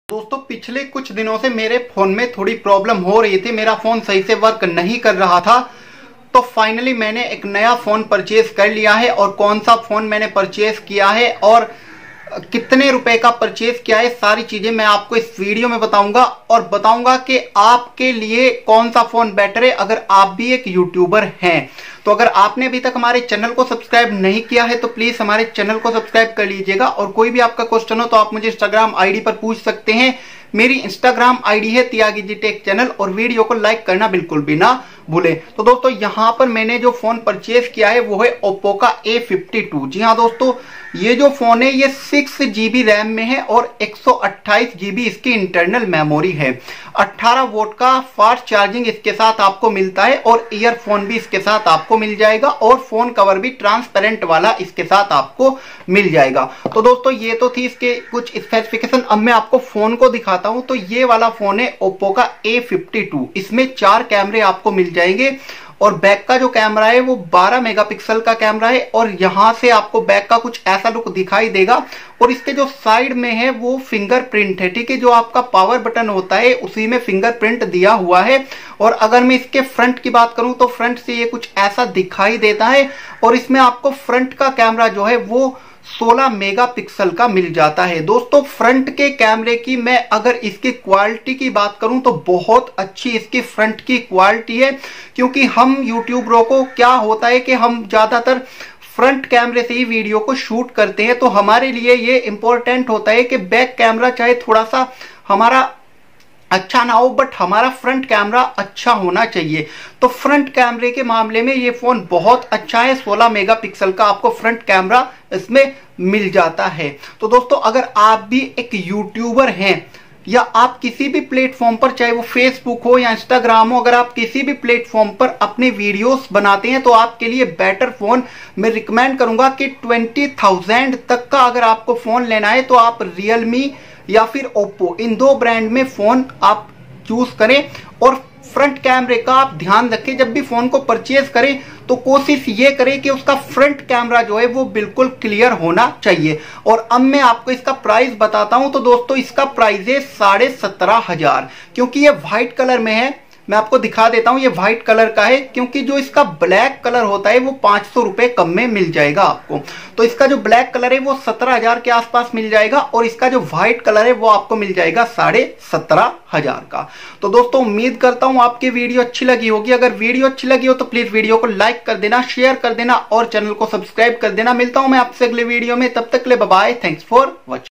दोस्तों पिछले कुछ दिनों से मेरे फोन में थोड़ी प्रॉब्लम हो रही थी। मेरा फोन सही से वर्क नहीं कर रहा था, तो फाइनली मैंने एक नया फोन परचेज कर लिया है। और कौन सा फोन मैंने परचेज किया है और कितने रुपए का परचेज किया है, सारी चीजें मैं आपको इस वीडियो में बताऊंगा। और बताऊंगा कि आपके लिए कौन सा फोन बेटर है अगर आप भी एक यूट्यूबर हैं। तो अगर आपने अभी तक हमारे चैनल को सब्सक्राइब नहीं किया है तो प्लीज हमारे चैनल को सब्सक्राइब कर लीजिएगा। और कोई भी आपका क्वेश्चन हो तो आप मुझे इंस्टाग्राम आईडी पर पूछ सकते हैं। मेरी इंस्टाग्राम आईडी है त्यागी जी टेक चैनल। और वीडियो को लाइक करना बिल्कुल भी ना भूले। तो दोस्तों यहाँ पर मैंने जो फोन परचेज किया है वो है ओप्पो का A52। जी हाँ दोस्तों, ये जो फोन है ये 6 GB रैम में है और 128 GB इसकी इंटरनल मेमोरी है। 18 वोल्ट का फास्ट चार्जिंग इसके साथ आपको मिलता है और ईयरफोन भी इसके साथ आपको मिल जाएगा। और फोन कवर भी ट्रांसपेरेंट वाला इसके साथ आपको मिल जाएगा। तो दोस्तों ये तो थी इसके कुछ स्पेसिफिकेशन। अब मैं आपको फोन को दिखाता हूं। तो ये वाला फोन है ओप्पो का A52। इसमें 4 कैमरे आपको मिल जाएंगे। और बैक का जो कैमरा है वो 12 मेगापिक्सल का कैमरा है। और यहां से आपको बैक का कुछ ऐसा लुक दिखाई देगा। और इसके जो साइड में है वो फिंगरप्रिंट है, ठीक है। जो आपका पावर बटन होता है उसी में फिंगरप्रिंट दिया हुआ है। और अगर मैं इसके फ्रंट की बात करूं तो फ्रंट से ये कुछ ऐसा दिखाई देता है। और इसमें आपको फ्रंट का कैमरा जो है वो 16 मेगापिक्सल का मिल जाता है। दोस्तों फ्रंट के कैमरे की मैं अगर इसकी क्वालिटी की बात करूं तो बहुत अच्छी इसकी फ्रंट की क्वालिटी है। क्योंकि हम यूट्यूबरों को क्या होता है कि हम ज्यादातर फ्रंट कैमरे से ही वीडियो को शूट करते हैं। तो हमारे लिए ये इंपॉर्टेंट होता है कि बैक कैमरा चाहे थोड़ा सा हमारा अच्छा ना हो बट हमारा फ्रंट कैमरा अच्छा होना चाहिए। तो फ्रंट कैमरे के मामले में ये फोन बहुत अच्छा है। 16 मेगापिक्सल का आपको फ्रंट कैमरा इसमें मिल जाता है। तो दोस्तों अगर आप भी एक यूट्यूबर हैं या आप किसी भी प्लेटफॉर्म पर, चाहे वो फेसबुक हो या इंस्टाग्राम हो, अगर आप किसी भी प्लेटफॉर्म पर अपने वीडियोस बनाते हैं तो आपके लिए बेटर फोन मैं रिकमेंड करूंगा कि 20,000 तक का अगर आपको फोन लेना है तो आप रियलमी या फिर ओप्पो, इन 2 ब्रांड में फोन आप चूज करें। और फ्रंट कैमरे का आप ध्यान रखें, जब भी फोन को परचेज करें तो कोशिश ये करें कि उसका फ्रंट कैमरा जो है वो बिल्कुल क्लियर होना चाहिए। और अब मैं आपको इसका प्राइस बताता हूं। तो दोस्तों इसका प्राइस है 17,500। क्योंकि ये व्हाइट कलर में है, मैं आपको दिखा देता हूं, ये व्हाइट कलर का है। क्योंकि जो इसका ब्लैक कलर होता है वो 500 रुपए कम में मिल जाएगा आपको। तो इसका जो ब्लैक कलर है वो 17,000 के आसपास मिल जाएगा। और इसका जो व्हाइट कलर है वो आपको मिल जाएगा 17,500 का। तो दोस्तों उम्मीद करता हूं आपकी वीडियो अच्छी लगी होगी। अगर वीडियो अच्छी लगी हो तो प्लीज वीडियो को लाइक कर देना, शेयर कर देना और चैनल को सब्सक्राइब कर देना। मिलता हूं मैं आपसे अगले वीडियो में, तब तक के लिए bye bye. Thanks for watching.